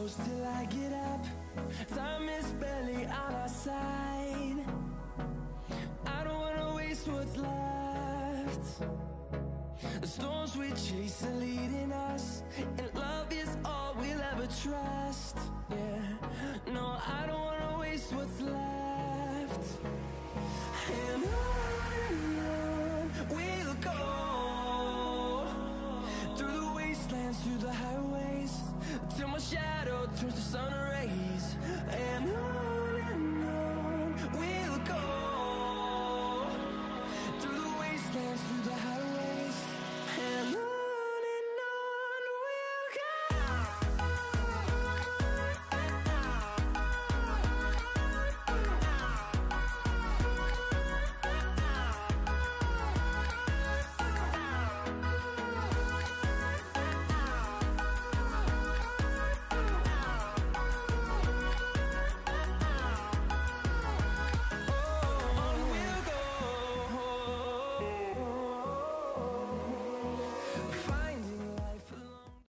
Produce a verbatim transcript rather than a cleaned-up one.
close till I get up. Time is barely on our side. I don't wanna waste what's left. The storms we chase are leading us, and love is all we'll ever trust. Yeah, no, I don't wanna